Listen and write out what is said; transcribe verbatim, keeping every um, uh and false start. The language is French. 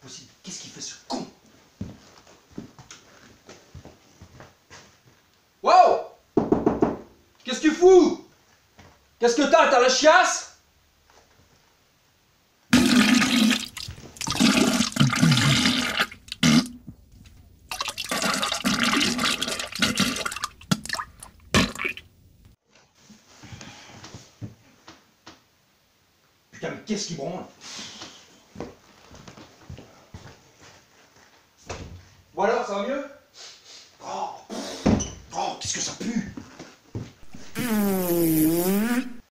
possible. Qu'est-ce qu'il fait ce con? Wow! Qu'est-ce que tu fous? Qu'est-ce que t'as? T'as la chiasse? Putain, mais qu'est-ce qui branle? Voilà, ça va mieux? Oh, oh, qu'est-ce que ça pue?